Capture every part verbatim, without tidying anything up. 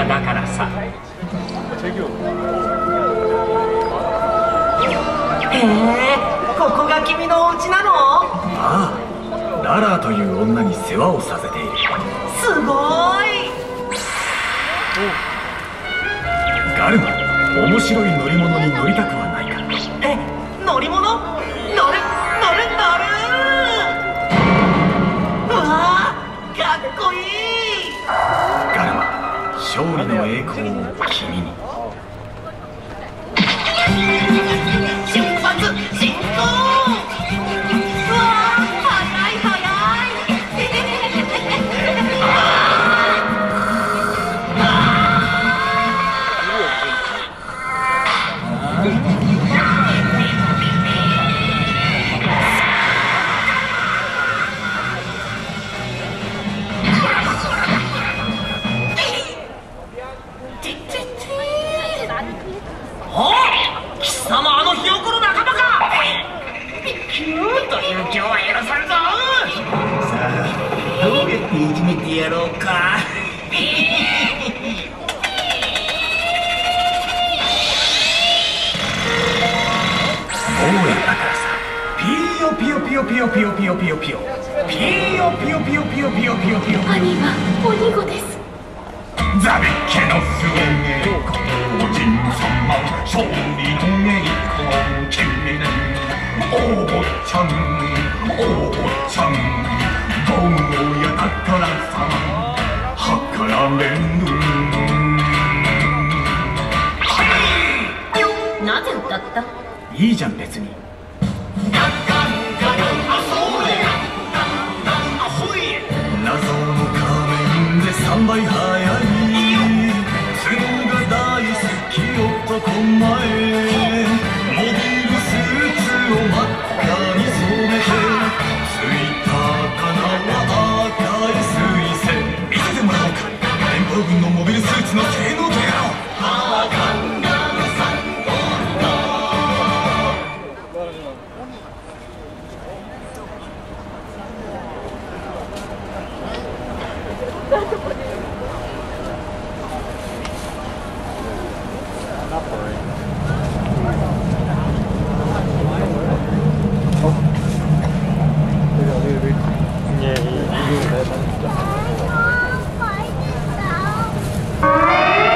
だからさ。へえ、ここが君のお家なの？ ああ、ララーという女に世話をさせている。 すごい。 ガルマ、面白い乗り物に乗りたくはないか？ え、乗り物？乗る乗る乗る。うわー、かっこいい。 ガルマ、勝利の栄光を君に。 出発進行。うわー、速い速い。お、貴様あのひよこの仲間か。キューという今日は許さんぞ。さあ、どうやっていじめてやろうか。 坊やだからさ。ピヨピヨピヨピヨピヨピヨピヨピヨピヨピヨピヨピヨピヨピヨピヨ。 兄は鬼子です。 ザビッケの末へ王子様勝利の栄光を君に。お坊ちゃんお坊ちゃん坊やだからさ計られぬ。 なぜ歌った？ いいじゃん別に。謎の仮面でさんばい速い角が大好き男前。モビルスーツを真っ赤に染めてついたあだ名は赤い彗星。見せてもらおうか、連邦軍のモビルスーツの性能とやろう。 Yeah,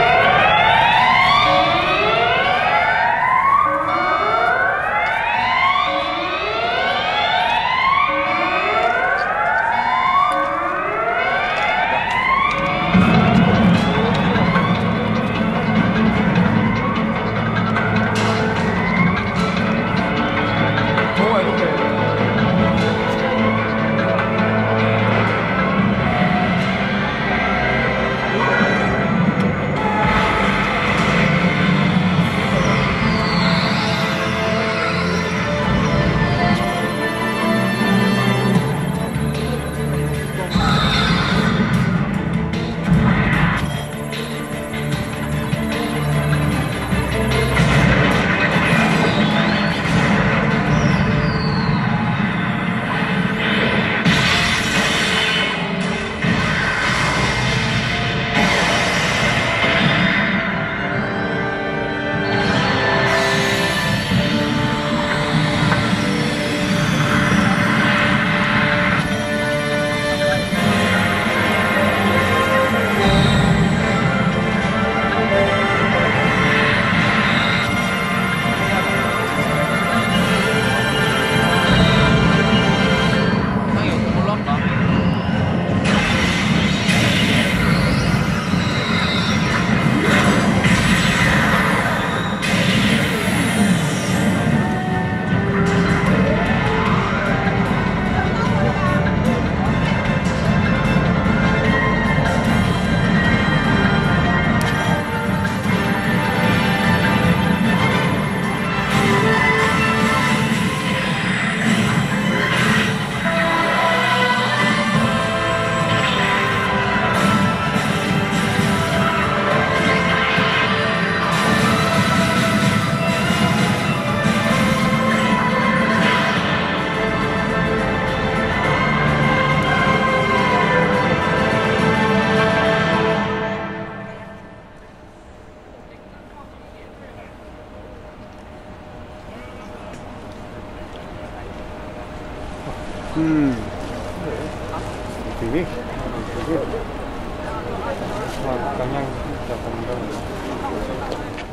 Hmm. Sini. Sini. Wah, kanyang. Jangan